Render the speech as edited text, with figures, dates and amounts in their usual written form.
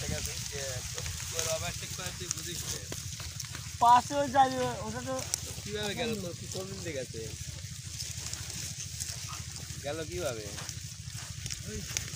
পাশে যাবে ওটা তো কিভাবে গেল তো কোন দিন থেকে গেছে গেল কিভাবে